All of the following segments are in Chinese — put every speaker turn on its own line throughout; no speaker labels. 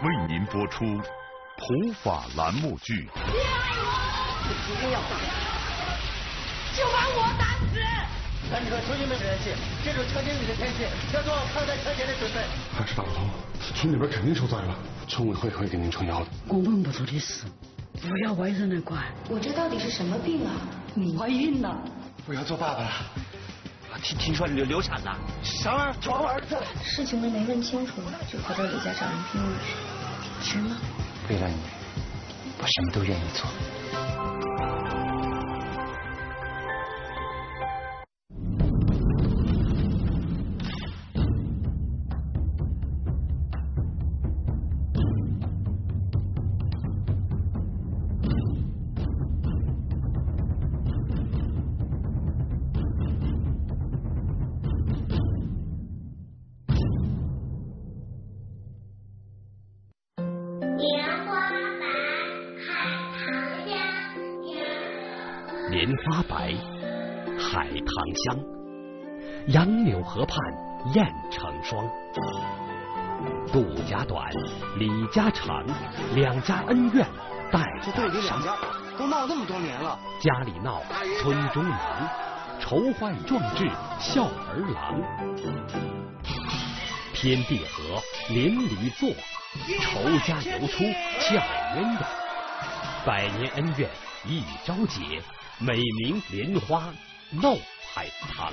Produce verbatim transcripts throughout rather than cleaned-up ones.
为您播出普法栏目剧。
别爱我！你今天要打，就把我打死！
咱车究竟没联系，这种车经理的天气要做好抗灾车前的准备。
要是打不通，村里边肯定受灾了，村委会会给您撑腰的。
我们不做的事，不要外人来管。
我这到底是什么病啊？
你怀孕了。
我要做爸爸了。
听听说流流产了，
啥玩意儿？找我儿子。
事情都没问清楚，就跑到李家找人拼命去，值吗？
为了你，我什么都愿意做。
莲花白，海棠香，杨柳河畔燕成双。杜家短，李家长，两家恩怨代代伤。
都闹那么多年了，
家里闹，村中忙，筹划壮志，孝儿郎。天地合，邻里坐，仇家游出，俏鸳鸯。百年恩怨一朝解，美名莲花闹海棠。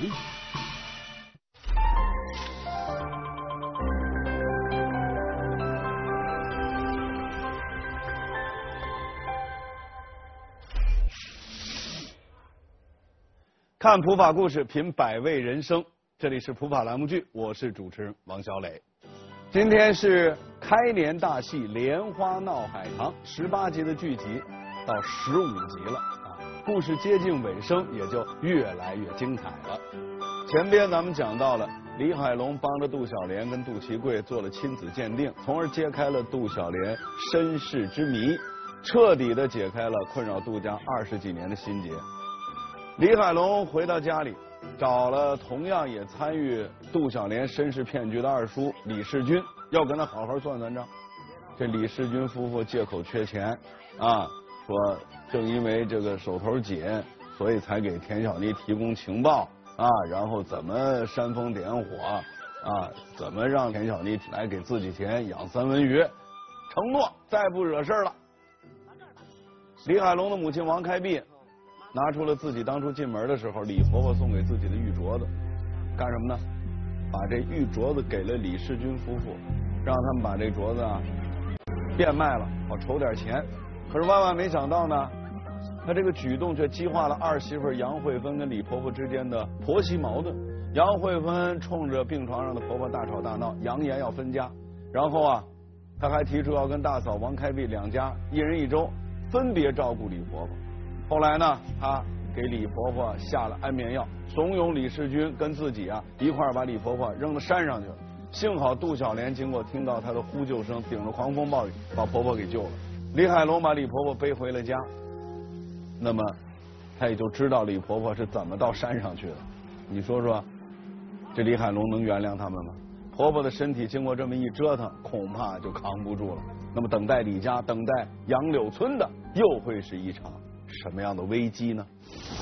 看普法故事，品百味人生。这里是普法栏目剧，我是主持人王小磊。今天是开年大戏《莲花闹海棠》十八集的剧集到十五集了啊，故事接近尾声，也就越来越精彩了。前边咱们讲到了李海龙帮着杜小莲跟杜其贵做了亲子鉴定，从而揭开了杜小莲身世之谜，彻底的解开了困扰杜家二十几年的心结。李海龙回到家里，找了同样也参与杜小莲身世骗局的二叔李世军，要跟他好好算算账。这李世军夫妇借口缺钱啊，说正因为这个手头紧，所以才给田小妮提供情报啊，然后怎么煽风点火啊，怎么让田小妮来给自己钱养三文鱼，承诺再不惹事了。李海龙的母亲王开碧拿出了自己当初进门的时候李婆婆送给自己的玉镯子，干什么呢？把这玉镯子给了李世军夫妇，让他们把这镯子啊变卖了，好筹点钱。可是万万没想到呢，他这个举动却激化了二媳妇杨慧芬跟李婆婆之间的婆媳矛盾。杨慧芬冲着病床上的婆婆大吵大闹，扬言要分家。然后啊，他还提出要跟大嫂王开碧两家一人一周，分别照顾李婆婆。后来呢，他给李婆婆下了安眠药，怂恿李世军跟自己啊一块儿把李婆婆扔到山上去了。幸好杜小莲经过听到她的呼救声，顶着狂风暴雨把婆婆给救了。李海龙把李婆婆背回了家，那么他也就知道李婆婆是怎么到山上去的。你说说，这李海龙能原谅他们吗？婆婆的身体经过这么一折腾，恐怕就扛不住了。那么等待李家，等待杨柳村的，又会是一场什么样的危机呢？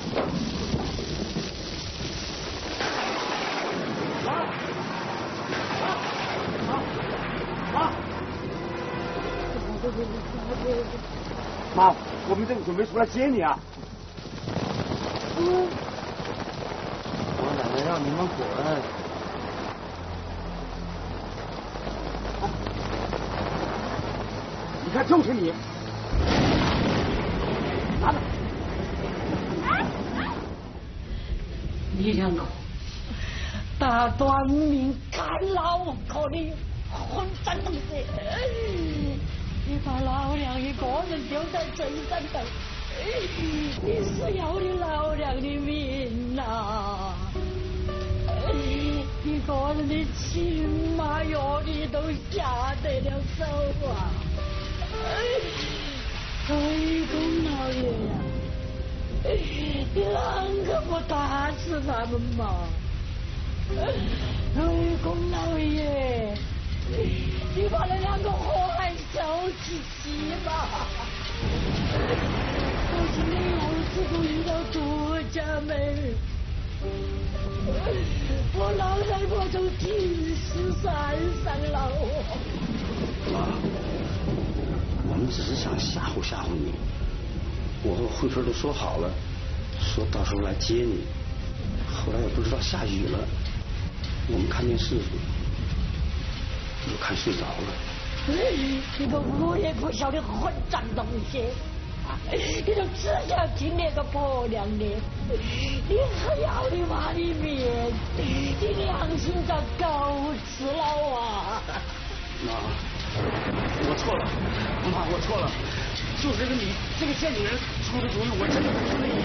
妈，我们这里准备出来接你啊！
嗯，
我奶奶让你们滚！你看，就是你！拿着！
你两个大短命干老壳的混账东西！你把老娘一个人丢在这山头，你是要你老娘的命呐！一个人的亲妈哟，你都下得了手啊！太公老爷呀，你啷个不打死他们嘛？太公老爷，你把那两个祸害我老太婆就停尸山上了。
妈，我们只是想吓唬吓唬你。我和慧芬都说好了，说到时候来接你。后来也不知道下雨了，我们看电视，又看睡着了。
这个我也不晓得混账东西！你就只想听那个婆娘的，你还要你妈的命，你良心遭狗吃了啊！
妈，我错了，妈，我错了，就是这个你这个贱女人出的主意，我真的不是那意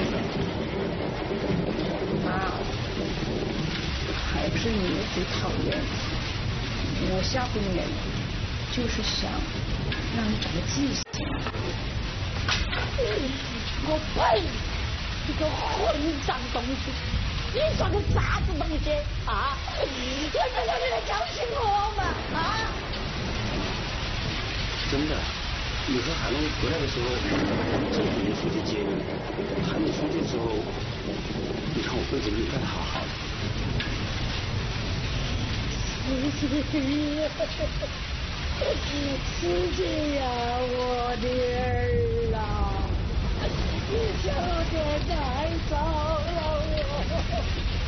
思。
妈，还是你最讨厌，我吓唬你，就是想让你长个记性。
我呸！这个混账东西，你算个啥子东西啊？难道要你来教训我吗？啊！
真的，你和海龙回来的时候，正准备出去接你，还没出去的时候，你让我背着你干得好好的。
思姐呀，我的儿啊，你有点太早了我。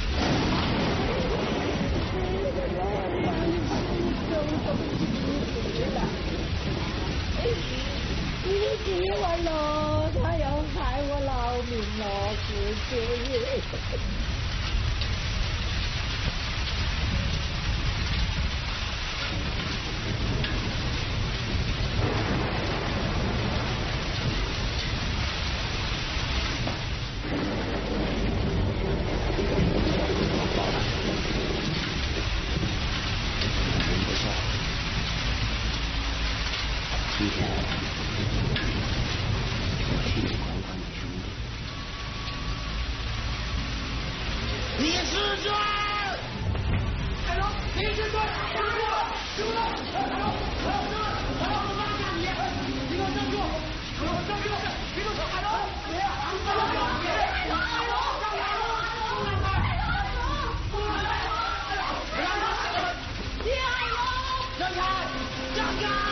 我良心都都死了。你急完了，他要害我老命了，思姐。
今天我替你管管你兄弟。李世俊，海龙，李世俊，海龙，师傅，海龙，海龙，海龙，我拉下你，你给我站住，海龙，站住，别动手，海龙，别，海龙，海龙，海龙，海龙，李海龙，让开，让开。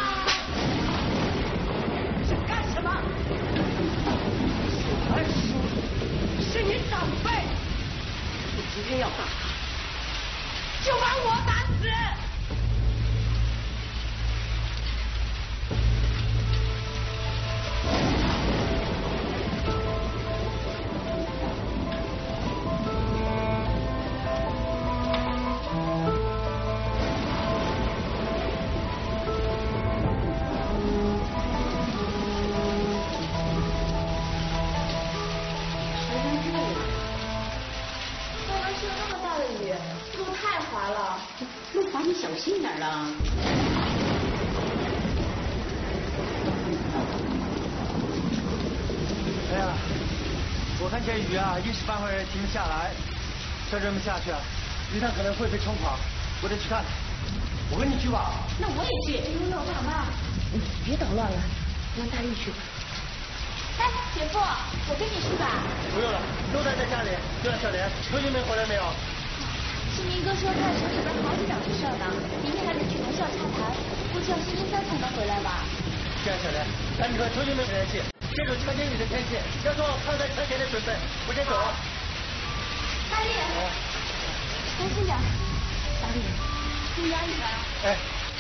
是你长辈，你今天要打他，就把我打死。
小心点啊！
哎呀，我看这雨啊，一时半会儿停不下来，再这么下去啊，鱼塘可能会被冲垮，我得去看。我跟你去吧。
那我也去。哎呦，老大妈，你别捣乱了，让大力去吧。
哎，姐夫，我跟你去吧。
不用了，都待在家里。对了，小莲，同学们回来没有？
新民哥说他城里边好几档子事儿呢，明天还得去农校洽谈，估计要星期三才能回来吧。
这样，小莲，赶紧和同学们联系。这种强奸雨的天气，要做好抗灾抢险的准备。我先走了。
大力，小心点。大力，注意安全。
哎。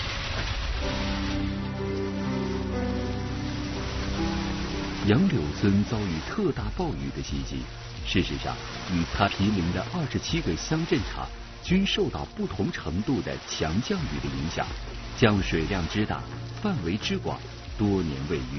杨柳村遭遇特大暴雨的袭击，事实上，与它毗邻的二十七个乡镇场均受到不同程度的强降雨的影响，降水量之大，范围之广，多年未遇。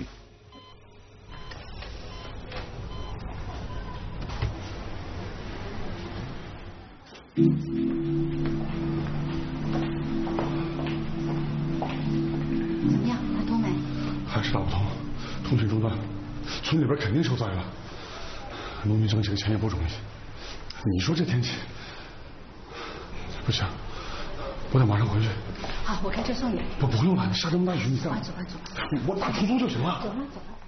怎么样，打通没？
还是打不通，通讯中断，村里边肯定受灾了。农民挣几个钱也不容易，你说这天气，不行，我得马上回去。
好，我开车送你。
不，不用了，下这么大雨，你干嘛？
走吧，走吧。
我打出租就行了。
走吧，走吧。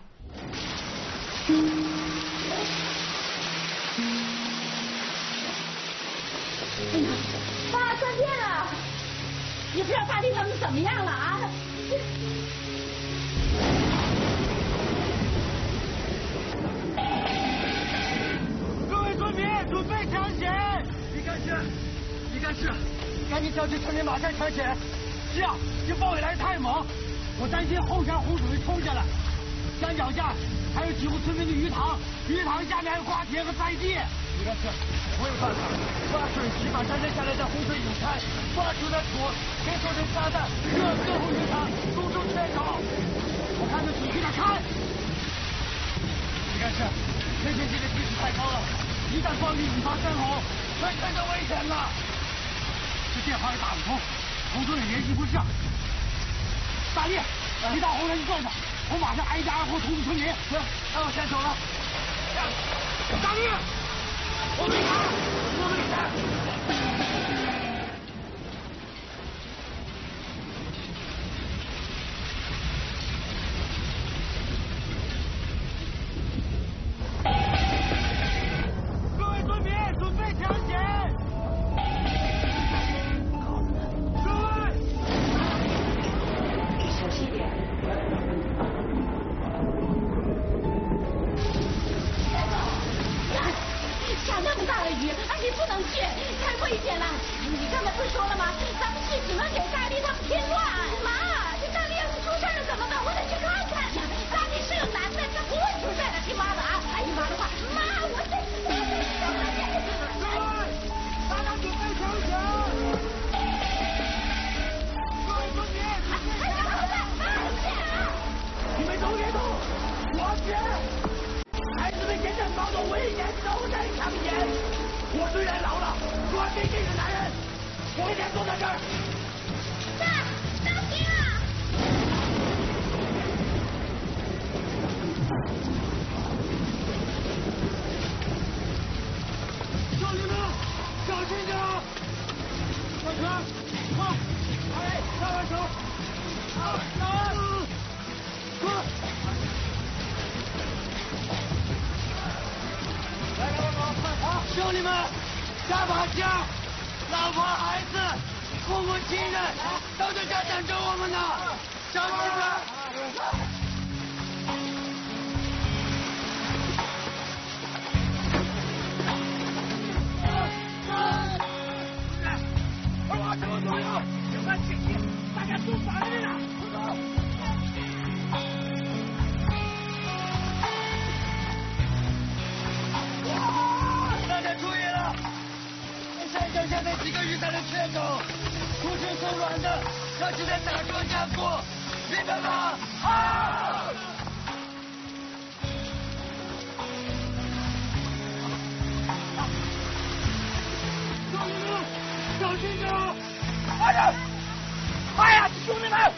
哎呀，爸断电了，也不知道大力他们怎么样了啊！
各位村民，准备抢险！李干事，李干事，赶紧叫去村民马上抢险！是啊，这暴雨来得太猛，我担心后山洪水冲下来。山脚下还有几户村民的鱼塘，鱼塘下面还有瓜田和菜地。李干事，我有办法，挖水渠把山山下来的洪水引开，挖出的土可以做成沙袋，热各户鱼塘，堵住缺口。我看这水去哪看？李干事，最近这个地势太高了，一旦暴雨引发山洪，全村都危险了。这电话也打不通，同村也联系不上。大力，你到后山去转转，我马上挨家挨户通知村民。行，那我先走了。大力，我们打，我们打。各位村民，准备抢险！各位，
小心点。下那么大的雨，而且不能去，太危险了。你刚才不是说了吗？咱们去只能给大力他们添乱。妈，这大力要是出事了怎么办？我得去看看。大力是个男的，他不会出事的，听妈的啊！哎呀妈的话，妈，我得我得上来。
各位，大家准备抢险！各位村民，
哎呀，我在慢点啊！
你们都别动，我去。孩子们现在冒着危险都在抢险。我虽然老了，我毕竟是男人，我一天坐在这儿。
爸，当心啊！
兄弟们，小心点！小泉，快！哎，拉完手！好，拉完！快！来来来，快跑！兄弟们，加把劲！老婆孩子、父母亲人都在这等着我们呢，小心点！二娃怎么左右？有关情形，大家都法律了，快走！大家注意了，山脚下那几个鱼塘的缺口，土质松软的，要记得打桩加固，明白吗？好。兄弟们，小心点！快点！快呀，兄弟们！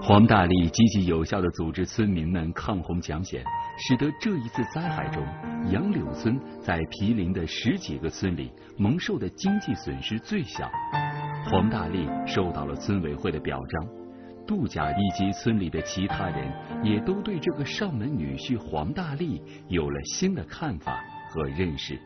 黄大力积极有效地组织村民们抗洪抢险，使得这一次灾害中，杨柳村在毗邻的十几个村里蒙受的经济损失最小。黄大力受到了村委会的表彰，杜家以及村里的其他人也都对这个上门女婿黄大力有了新的看法和认识。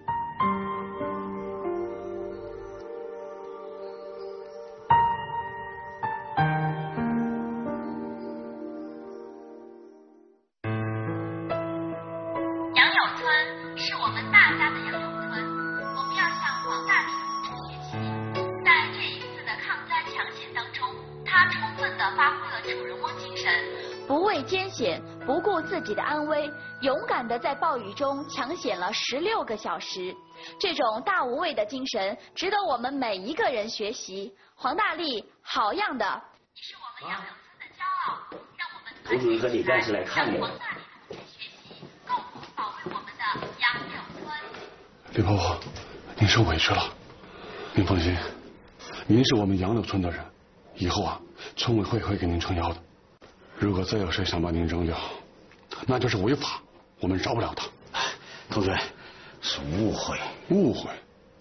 自己的安危，勇敢地在暴雨中抢险了十六个小时，这种大无畏的精神值得我们每一个人学习。黄大力，好样的！你是我们杨柳村的骄傲，让我们
同志们和李干事来看你了。
黄大力同学学习，共同保卫我们的杨柳村。
李婆婆，您受委屈了。您放心，您是我们杨柳村的人，以后啊，村委会会给您撑腰的。如果再有谁想把您扔掉，那就是违法，我们饶不了他。
同学，是误会，
误会。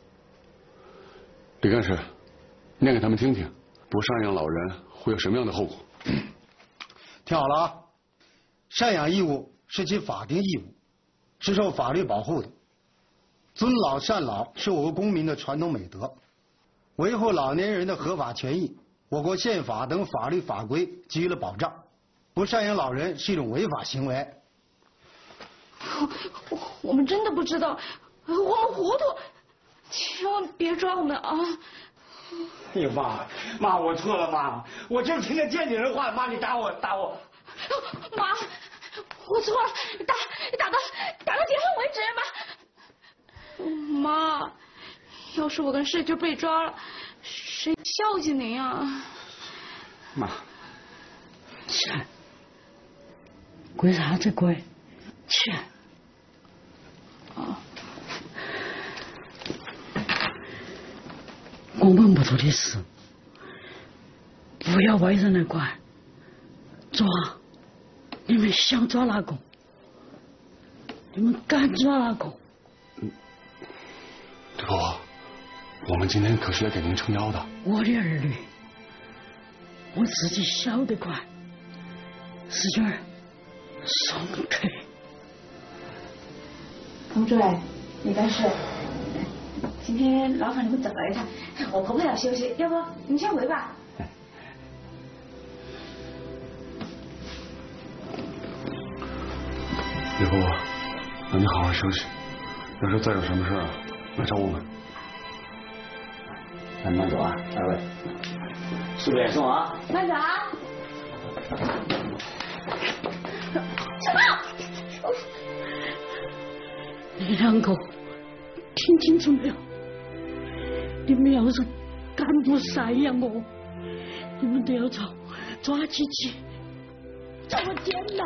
李干事，念给他们听听，不赡养老人会有什么样的后果？
听好了啊，赡养义务是其法定义务，是受法律保护的。尊老善老是我国公民的传统美德，维护老年人的合法权益，我国宪法等法律法规给予了保障。不赡养老人是一种违法行为。
我我们真的不知道，我们糊涂，千万别抓我们啊！
哎呀妈，妈，我错了，妈，我就听见见你的话，妈，你打我，打我。
妈，我错了，打打到打到结婚为止，妈。妈，要是我跟世军被抓了，谁孝敬您啊？
妈，
钱。为啥子贵？钱。啊，我们不做的事，不要外人来管。抓，你们想抓哪个？你们敢抓哪个？
嗯，李婆婆，我们今天可是来给您撑腰的。
我的儿女，我自己晓得快。使劲儿。松开！
同志，李干事，今天劳烦你们走了一趟，我婆婆要休息，要不你们先回吧。
李婆婆，那你好好休息，要是再有什么事啊，来找我们。
那慢走啊，二位，顺便送啊。
慢走啊！小胖，
你两个听清楚没有？你们要是敢不赡养我，你们都要遭抓起去，遭监牢。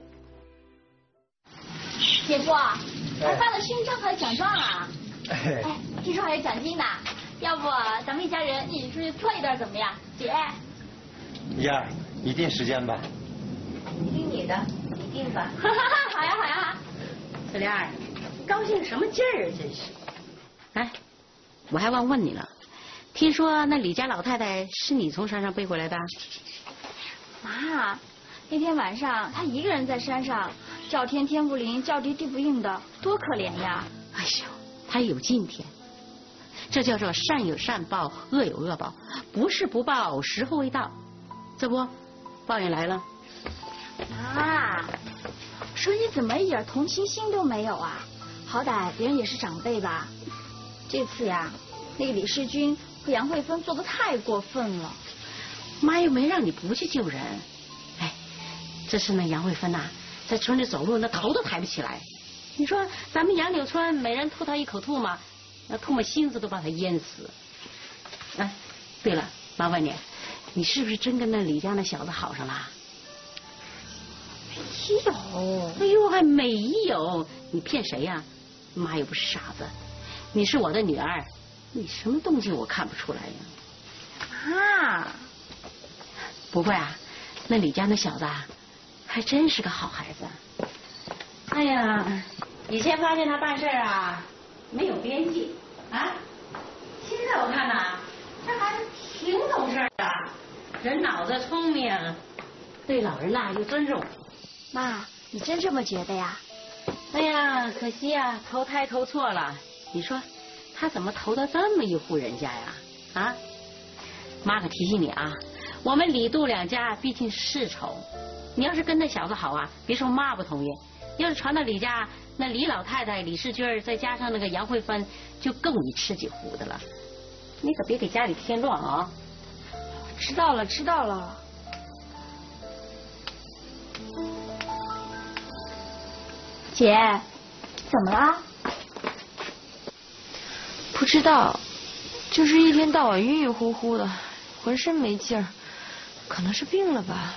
姐夫，还发了勋章和奖状啊！哎，听说还有奖金呢，要不咱们一家人一起出去搓一顿怎么样？姐。
燕儿，你定时间吧。
听你的，你定吧。好呀好呀。
小莲儿，你高兴什么劲儿啊？真是。哎，我还忘问你了，听说那李家老太太是你从山上背回来的？
妈，那天晚上她一个人在山上，叫天天不灵，叫地地不应的，多可怜呀！
哎呦，她有今天，这叫做善有善报，恶有恶报，不是不报，时候未到。这不，报应来了。
妈，说你怎么一点同情心都没有啊？好歹别人也是长辈吧。这次呀，那个李世军和杨慧芬做的太过分了。
妈又没让你不去救人。哎，这是那杨慧芬呐、啊，在村里走路那头都抬不起来。你说咱们杨柳村每人吐她一口唾沫，那唾沫星子都把她淹死。哎，对了，妈问你，你是不是真跟那李家那小子好上了？
没有。
哎呦，还没有？你骗谁呀、啊？妈又不是傻子，你是我的女儿，你什么动静我看不出来呀？
妈，
不会啊， 那李家那小子啊，还真是个好孩子。哎呀，以前发现他办事啊没有边际啊，现在我看呐，这孩子挺懂事的，人脑子聪明，对老人呐又尊重。
妈，你真这么觉得呀？
哎呀，可惜啊，投胎投错了。你说他怎么投到这么一户人家呀？啊，妈可提醒你啊，我们李杜两家毕竟是世仇，你要是跟那小子好啊，别说妈不同意，要是传到李家，那李老太太、李世军再加上那个杨慧芬，就够你吃几壶的了。你可别给家里添乱啊！
知道了，知道了。
姐，怎么了？
不知道，就是一天到晚晕晕乎乎的，浑身没劲儿，可能是病了吧。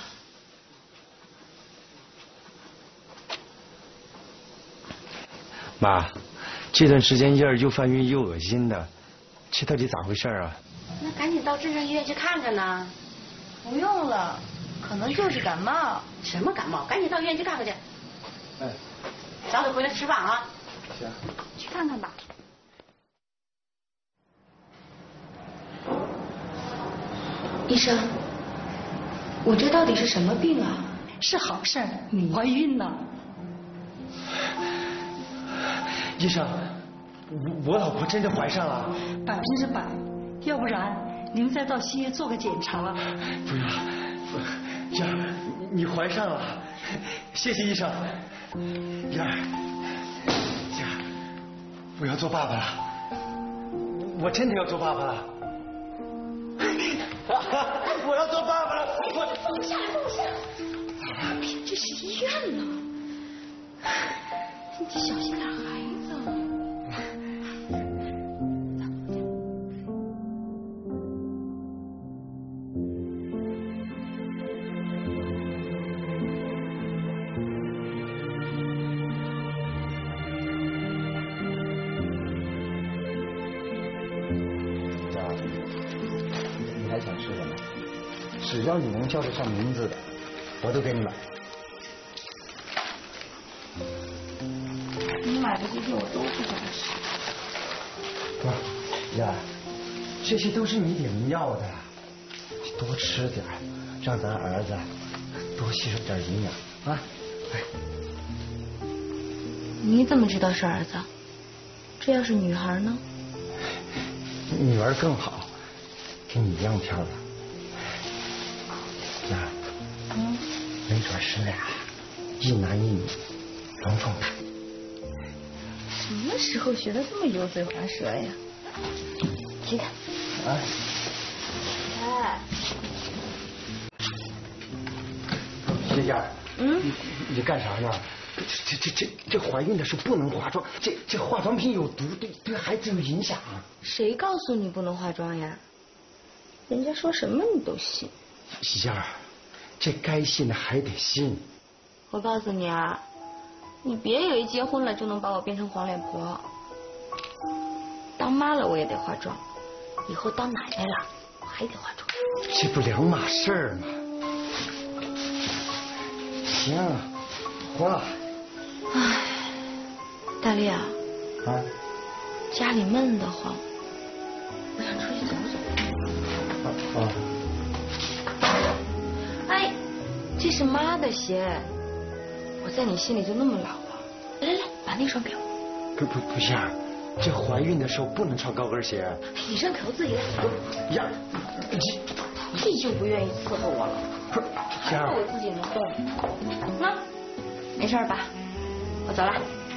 妈，这段时间燕儿又犯晕又恶心的，这到底咋回事啊？
那赶紧到镇上医院去看看呢。
不用了，可能就是感冒。
什么感冒？赶紧到医院去看看去。
哎，
早点回来吃饭啊。
行。
去看看吧。
医生，我这到底是什么病啊？
是好事儿，你怀孕了。
医生，我我老婆真的怀上了，
百分之百，要不然您再到西医做个检查。
不要，燕儿，你怀上了，谢谢医生。燕儿，燕儿，我要做爸爸了，我真的要做爸爸了。我要做爸爸了！我
放下来，放下！别，这是医院呢，你小心点，孩子。
你还想吃什么？只要你能叫得上名字的，我都给你买。
你买的这些我都不想吃。
不，燕儿，这些都是你领子要的，你多吃点，让咱儿子多吸收点营养啊！哎，
你怎么知道是儿子？这要是女孩呢？
女儿更好，跟你一样漂亮。燕儿，
嗯，
没准是俩，一男一女，龙凤胎。
什么时候学的这么油嘴滑舌呀？你看，
哎，
哎，
叶燕儿，
嗯，
你你干啥呢？这这这这怀孕的时候不能化妆，这这化妆品有毒，对对孩子有影响啊。
谁告诉你不能化妆呀？人家说什么你都信。
燕儿，这该信的还得信。
我告诉你啊，你别以为结婚了就能把我变成黄脸婆。当妈了我也得化妆，以后当奶奶了我还得化妆。
这不两码事儿吗？行，化。
唉，大力啊，
啊，
家里闷得慌，我想出去走走。
啊
啊。哎，这是妈的鞋，我在你心里就那么老了。来来来，把那双给我。
不不不，燕儿，这怀孕的时候不能穿高跟鞋。
你扔给我自己来。
燕儿，
你就不愿意伺候我了。
不是，燕儿，
我自己能动。那没事吧？我走了。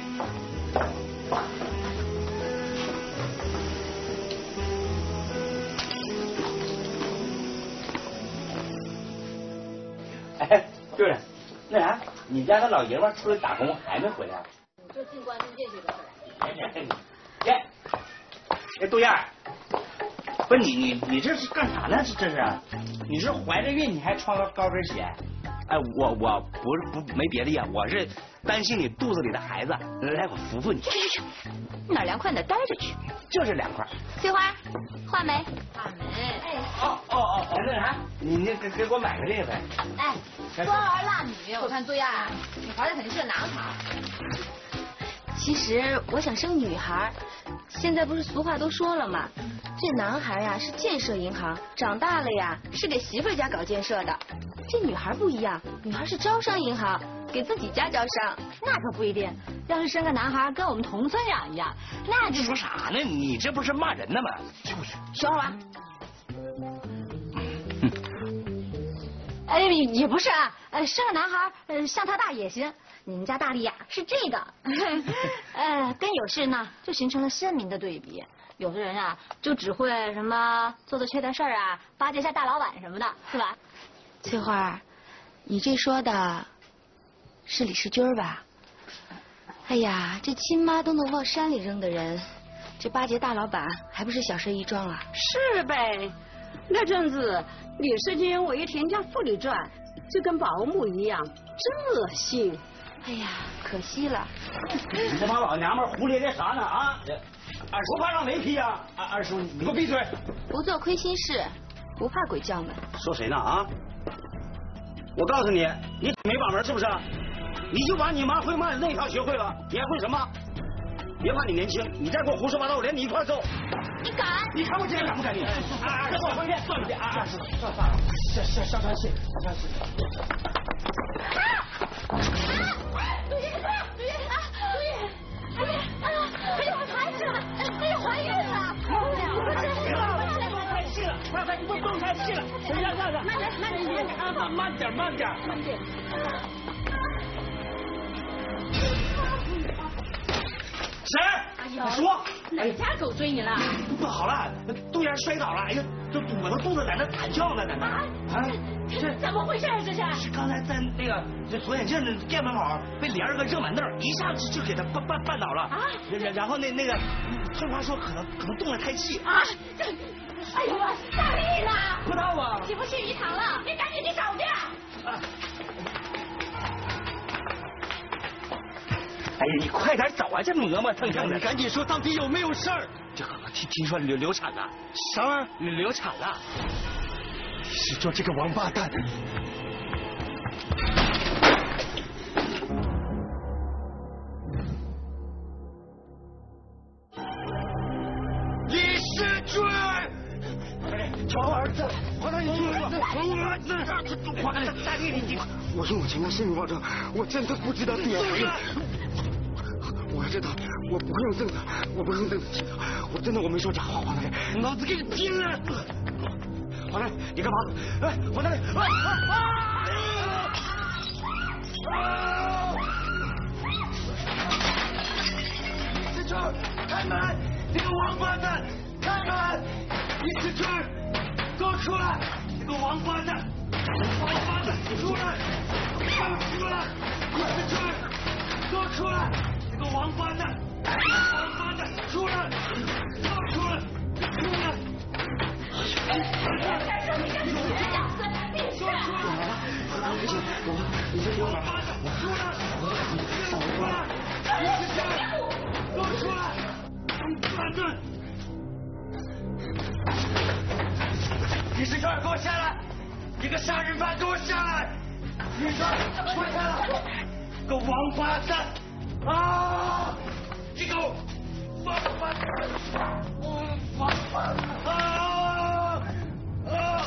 哎，就是，那啥，你家那老爷们出来打工还没回来？
就进关中这些个事儿。
哎呀，哎，哎，杜燕儿，不是你你你这是干啥呢？这这是？你是怀着孕你还穿个高跟鞋？
哎，我我不是不没别的呀，我是担心你肚子里的孩子，来我扶扶你。
哪凉快哪待着去。
就是凉快。
翠花，画眉。
画眉。哎。哦哦哦哦，那啥，你那给给我买个这个呗。
哎，多儿辣女，我看对呀，女孩子肯定是个男孩。
其实我想生女孩，现在不是俗话都说了吗？这男孩呀是建设银行，长大了呀是给媳妇儿家搞建设的。这女孩不一样，女孩是招商银行，给自己家招商。
那可不一定，要是生个男孩跟我们同村长一样，那就
说啥呢？你这不是骂人呢吗？就是。
说会儿吧。哎，也不是啊，呃，生个男孩，呃，像他大也行。你们家大力呀是这个，呃，跟有事呢就形成了鲜明的对比。有的人啊就只会什么做做缺德事儿啊，巴结一下大老板什么的，是吧？
翠花，你这说的是李世军吧？哎呀，这亲妈都能往山里扔的人，这巴结大老板还不是小事一桩啊？
是呗，那阵子李世军我一田家妇女传，就跟保姆一样，真恶心。
哎呀，可惜了。
你这帮老娘们胡咧咧啥呢啊？二叔怕让雷劈呀！二二叔，你给我闭嘴！
不做亏心事，不怕鬼叫门。
说谁呢啊？我告诉你，你没把门是不是？你就把你妈会骂的那一套学会了，你还会什么？别怕你年轻，你再给我胡说八道，我连你一块揍！
你敢？
你看我今天敢不敢你？
啊，再说一遍，算一遍啊！
算了算了算了，消消消消气，消消气。
杜叶，杜叶啊，杜叶，哎呀，哎呀，哎呀，我抬起来，哎呀，怀孕了！
太气了，快快，你不动太气了，让让让，慢点，慢点，啊，慢慢点，慢点，慢点。谁？
哎呦，
说
哪家狗追你了？
不好了，杜燕摔倒了，哎呀，这我的肚子在那惨叫呢，在那。
啊，这怎么回事啊？这是？
是刚才在那个这左眼镜的店门口被连着个热板凳，一下子就给他绊绊绊倒了。啊！然然后那那个翠花说可能可能动了胎气。
啊！这，哎呦，大力呢？
不知道啊。
起不去鱼塘了，你赶紧去找去。啊！
哎呀，你快点走啊！这磨磨蹭蹭的，
你赶紧说到底有没有事儿？
这听听说流流产了，
啥玩意儿？
流流产了。
是说这个王八蛋。李世军，找儿子，我让你去儿子，儿子，快点，大力你！我用我全家性命保证，我真的不知道你儿子。我知道，我不会用凳子，我不会用凳子踢他，我真的我没说假话，黄大力，老子给你拼了！黄大力，你干嘛？哎，黄大力，啊啊啊！李世军，开门！你个王八蛋，开门！李世军，给我出来！你个王八蛋，王八蛋，出来！给我出来！李世军，给我出来！你个王八蛋，王八蛋，出来！给我出来！出来！
再说你这是什么样子？你说出来！
不行，我你先给我拿。
出来！出来！李世军，
给我出来！王八蛋！李世军，给我下来！你个杀人犯，给我下来！李世军，给我下来！个王八蛋！啊！这个王八蛋！王八蛋！啊！啊！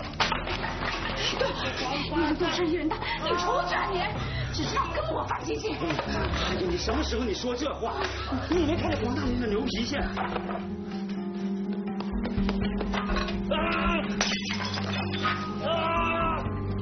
你们都是人的，你出去啊你！只知道跟我发脾气。
哎呀，你什么时候你说这话？你以为看见黄大林的牛脾气？啊！啊！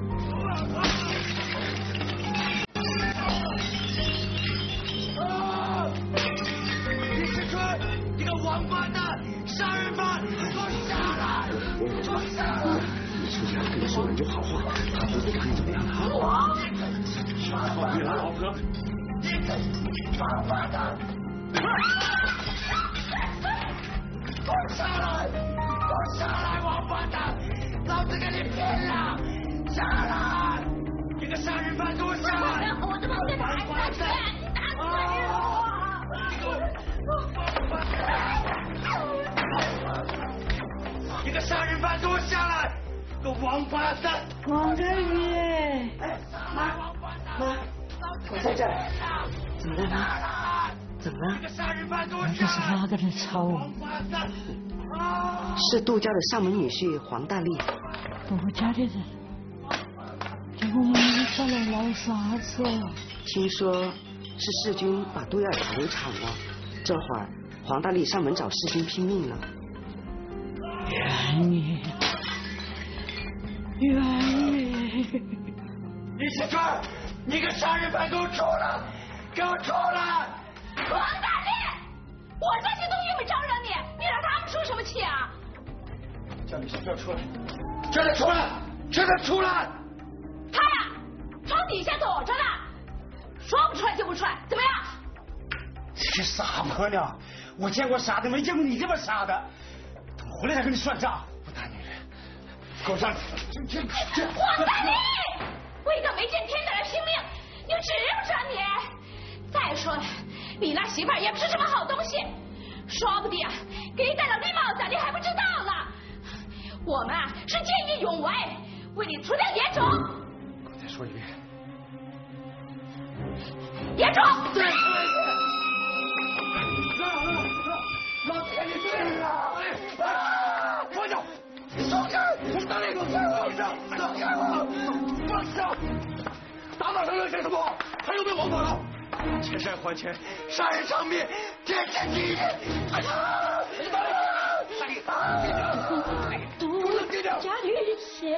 李世春，你个王八蛋，杀人犯，给我下来！给我下来！你出去跟他说两句好话，他不会把你怎么样的啊！
我，
操你妈老婆！
你个王八蛋！
给我下来！给我下来，王八蛋！老子给你拼了！下来！你个杀人犯！
杀人犯，给我下来！个王八蛋！
王大爷，
哎，
妈，妈，我在这儿。怎么了妈？怎么了？这是哪个人吵我？
是杜家的上门女婿黄大力。
杜家的人，给我们上来闹啥子？
听说是世军把杜二打流产了，这会儿黄大力上门找世军拼命了。
冤孽，冤孽！
李世川，你个杀人犯，给我出来！给我出来！
王大力，我这些东西又没招惹你，你让他们生什么气啊？
叫你先不要出来，叫他出来，叫他出来！
他呀，床底下躲着呢，说不出来就不出来，怎么样？
这个傻婆娘，我见过傻的，没见过你这么傻的。等回来再跟你算账。不打女人，给我上来！
王大力，为个没见天的人拼命，你值不值你？再说了，你那媳妇儿也不是什么好东西，说不定给你戴了绿帽子，你还不知道呢。我们啊是见义勇为，为你除掉野种。
再说一遍。
野种。
对。老天，你对了！啊！放手！松开！我大力，放手！松开我！放手！打倒他能干什么？还有没有王法了？欠债还钱，杀人偿命，天经地义。哎呀！大力，大力，大力，
杜家女婿。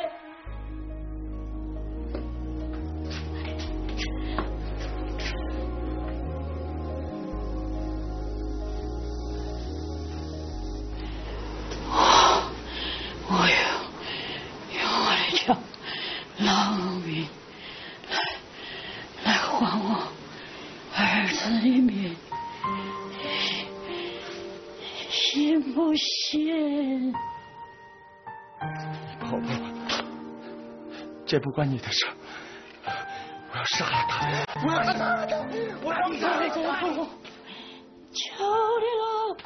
我要用我的脚老命来来还我儿子的命，信不信？
不不，这不关你的事，我要杀了他！我要杀了他！我要杀了他！
求你了！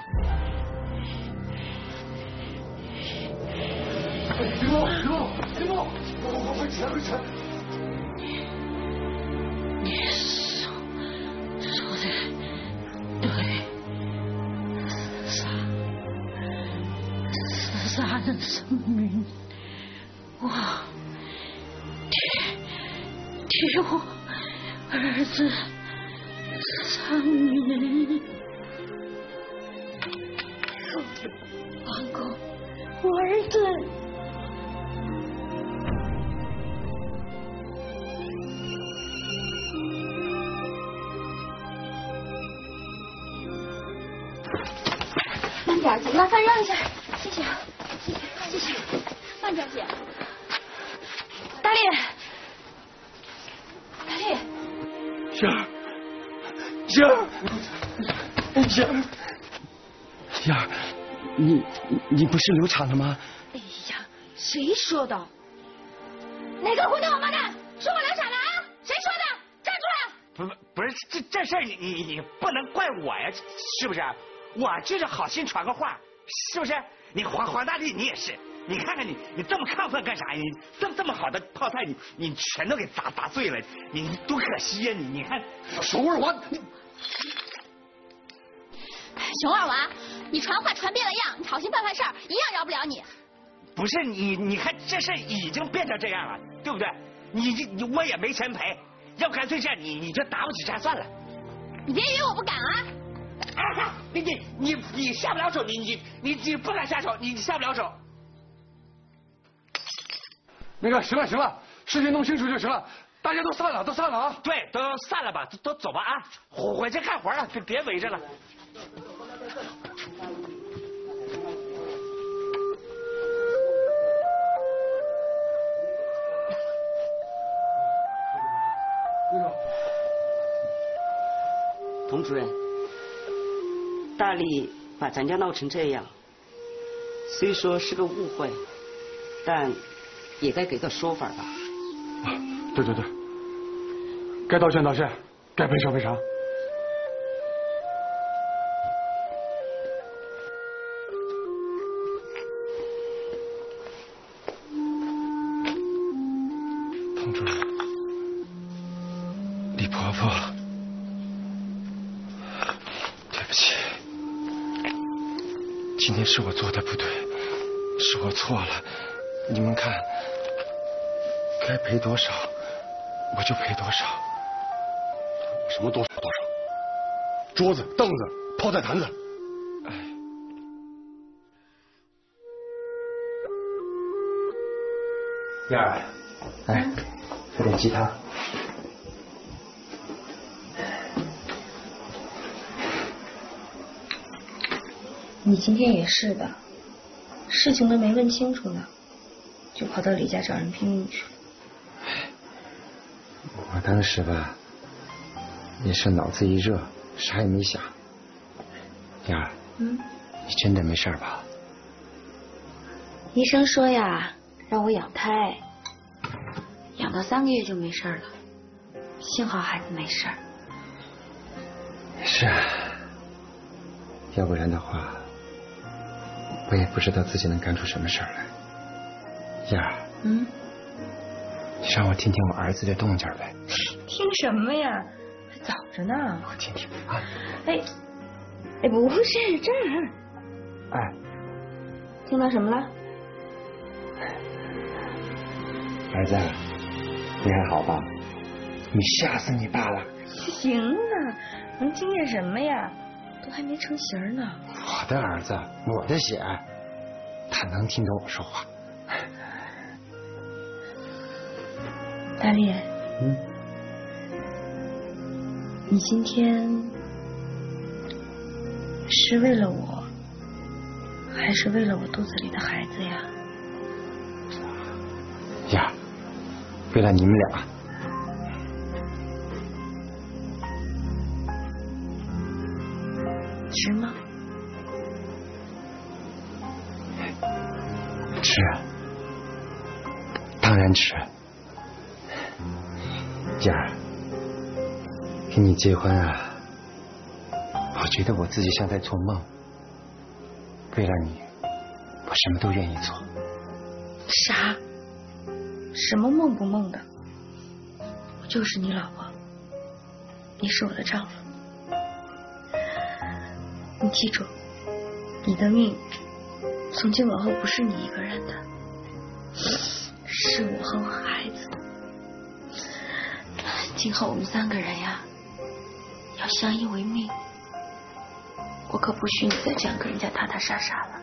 林梦，林梦，林梦，我我会起来，会起来。
你说说的对，杀杀人生命，我替替我儿子偿命，王公，我儿子。
慢点，姐，麻烦让一下，谢谢，谢谢，谢谢，慢点，姐。大力，大力，
燕儿，燕儿，燕儿，燕儿，你你不是流产了吗？
哎呀，谁说的？
哪个混蛋王八蛋说我流产了啊？谁说的？站出来！
不是不是，这这事儿你你你不能怪我呀，是不是？我就是好心传个话，是不是？你黄黄大力你也是，你看看你你这么亢奋干啥呀？你这么这么好的泡菜你你全都给砸砸碎了，你多可惜呀！你你看，
熊二娃，你
熊二娃，你传话传变了样，你好心办坏事儿，一样饶不了你。
不是你你看这事已经变成这样了，对不对？你你我也没钱赔，要干脆这样，你你就打我几下算了。
你别以为我不敢啊！
啊！你你你你下不了手，你你你你不敢下手，你下不了手。
那个，行了行了，事情弄清楚就行了，大家都散了，都散了啊！
对，都散了吧，都都走吧啊！回回去干活了，别别围着了。
童主任，大力把咱家闹成这样，虽说是个误会，但也该给个说法吧。
啊，对对对，该道歉道歉，该赔偿赔偿。
今天是我做的不对，是我错了。你们看，该赔多少我就赔多少。
什么多少多少？桌子、凳子、泡菜坛子。
哎，燕儿，来，喝点鸡汤。
你今天也是的，事情都没问清楚呢，就跑到李家找人拼命去了。
我当时吧，也是脑子一热，啥也没想。燕儿，
嗯，
你真的没事吧？
医生说呀，让我养胎，养到三个月就没事了。幸好孩子没事。
是啊，要不然的话，我也不知道自己能干出什么事儿来。燕儿，
嗯，
你让我听听我儿子的动静呗。
听什么呀？还早着呢。
我听听啊。
哎，哎，不是这儿。
哎，
听到什么了？
儿子，你还好吧？你吓死你爸了。
行啊，能听见什么呀？都还没成型呢。
我的儿子，我的血，他能听懂我说话。
大力，
嗯，
你今天是为了我，还是为了我肚子里的孩子呀？
呀，为了你们俩。
值吗？
值，当然值。燕儿，跟你结婚啊，我觉得我自己像在做梦。为了你，我什么都愿意做。
啥？什么梦不梦的？我就是你老婆，你是我的丈夫。你记住，你的命从今往后不是你一个人的，是我和我孩子。今后我们三个人呀，要相依为命。我可不许你再这样跟人家打打杀杀了。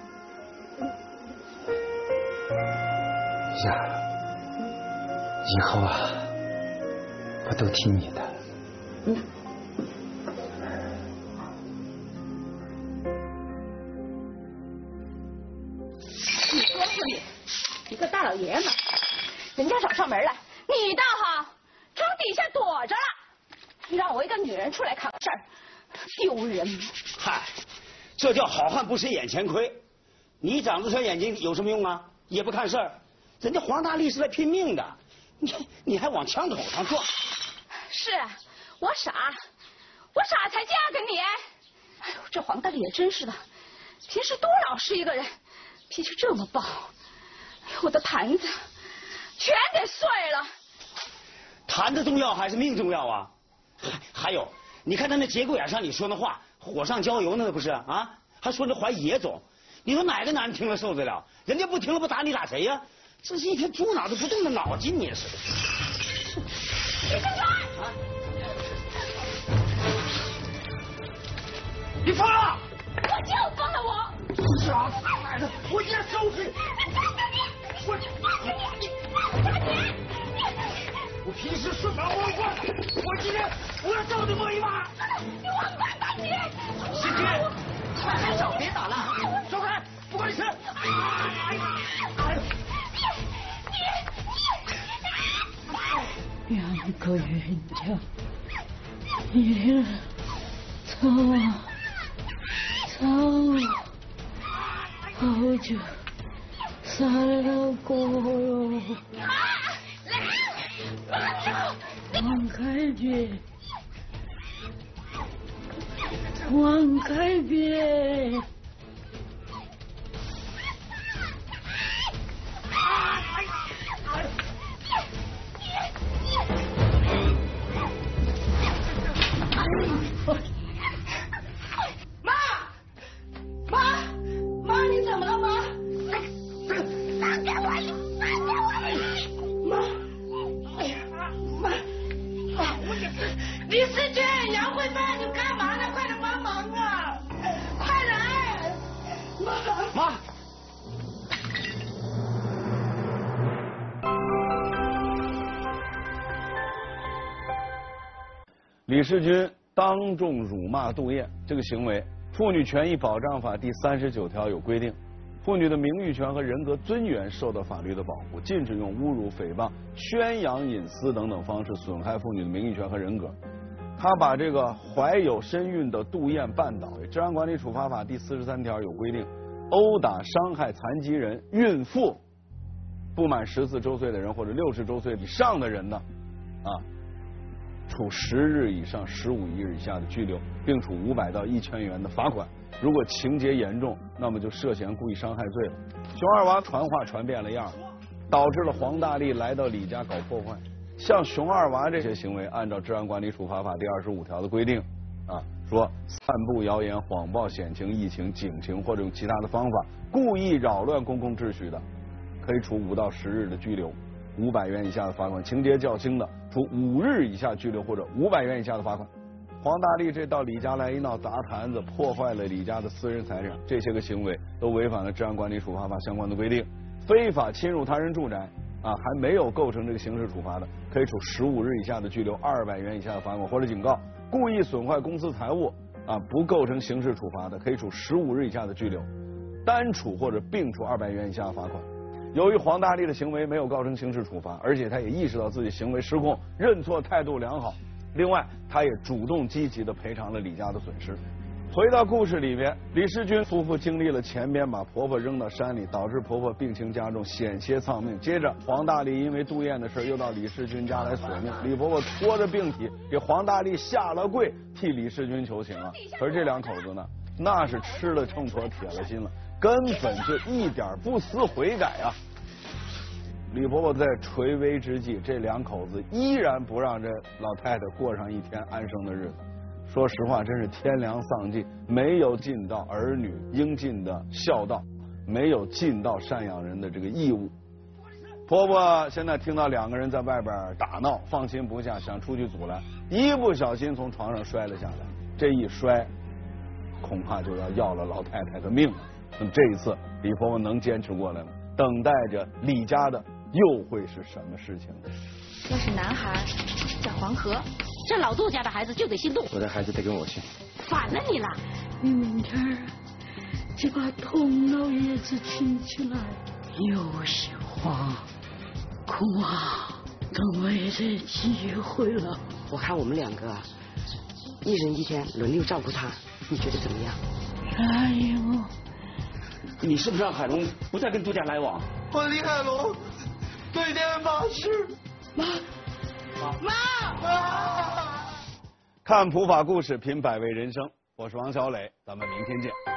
呀，以后啊，我都听你的。
嗯。
你说说你，一个大老爷们，人家找上门来，你倒好，床底下躲着了，让我一个女人出来扛事儿，丢人！
嗨，这叫好汉不吃眼前亏。你长这双眼睛有什么用啊？也不看事儿，人家黄大力是来拼命的，你你还往枪口上撞。
是我傻，我傻才嫁给你。哎呦，这黄大力也真是的，平时多老实一个人，脾气这么暴，我的坛子全得碎了。
坛子重要还是命重要啊？还还有，你看他那节骨眼上你说那话，火上浇油那不是啊？还说那怀野种，你说哪个男人听了受得了？人家不听了不打你打谁呀？这是一天猪脑袋不动的脑筋，你也是。
你干啥？
你疯了！
我就疯了我！
傻子来的，我一定收拾你！我你我平时顺把我惯，我今天我要照你摸一把！
你王八蛋你！
心君，放开手，别打了，走开，不管你事！
两个人家，一操操，好久杀了过了，放开别，放开别。
妈，妈，妈，
李世军当众辱骂杜燕，这个行为，《妇女权益保障法》第三十九条有规定，妇女的名誉权和人格尊严受到法律的保护，禁止用侮辱、诽谤、宣扬隐私等等方式损害妇女的名誉权和人格。他把这个怀有身孕的杜燕绊倒，《治安管理处罚法》第四十三条有规定，殴打、伤害残疾人、孕妇、不满十四周岁的人或者六十周岁以上的人呢，啊，处十日以上十五日以下的拘留，并处五百到一千元的罚款。如果情节严重，那么就涉嫌故意伤害罪了。熊二娃传话传遍了样，导致了黄大力来到李家搞破坏。像熊二娃这些行为，按照《治安管理处罚法》第二十五条的规定，啊，说散布谣言、谎报险情、疫情、警情或者用其他的方法故意扰乱公共秩序的，可以处五到十日的拘留，五百元以下的罚款；情节较轻的，处五日以下拘留或者五百元以下的罚款。黄大力这到李家来一闹砸坛子，破坏了李家的私人财产，这些个行为都违反了《治安管理处罚法》相关的规定。非法侵入他人住宅啊，还没有构成这个刑事处罚的，可以处十五日以下的拘留、二百元以下的罚款或者警告；故意损坏公私财物啊，不构成刑事处罚的，可以处十五日以下的拘留，单处或者并处二百元以下的罚款。由于黄大力的行为没有构成刑事处罚，而且他也意识到自己行为失控，认错态度良好。另外，他也主动积极地赔偿了李家的损失。回到故事里边，李世军夫妇经历了前边把婆婆扔到山里，导致婆婆病情加重，险些丧命。接着，黄大力因为杜燕的事又到李世军家来索命，李婆婆拖着病体给黄大力下了跪，替李世军求情啊。可是这两口子呢，那是吃了秤砣铁了心了，根本就一点不思悔改啊。李婆婆在垂危之际，这两口子依然不让这老太太过上一天安生的日子。说实话，真是天良丧尽，没有尽到儿女应尽的孝道，没有尽到赡养人的这个义务。婆婆现在听到两个人在外边打闹，放心不下，想出去阻拦，一不小心从床上摔了下来，这一摔恐怕就要要了老太太的命了。那么这一次，李婆婆能坚持过来吗？等待着李家的又会是什么事情呢？
要是男孩叫黄河，
这老杜家的孩子就得姓杜。
我的孩子得跟我姓。
反了你了！
你明天就把童老爷子请起来。有些话恐怕都没这机会了。
我看我们两个一人一天轮流照顾他，你觉得怎么样？
答应我。
你是不是让海龙不再跟杜家来往？
我李海龙对天发誓。妈，妈，妈！
看普法故事，品百味人生，我是王小磊，咱们明天见。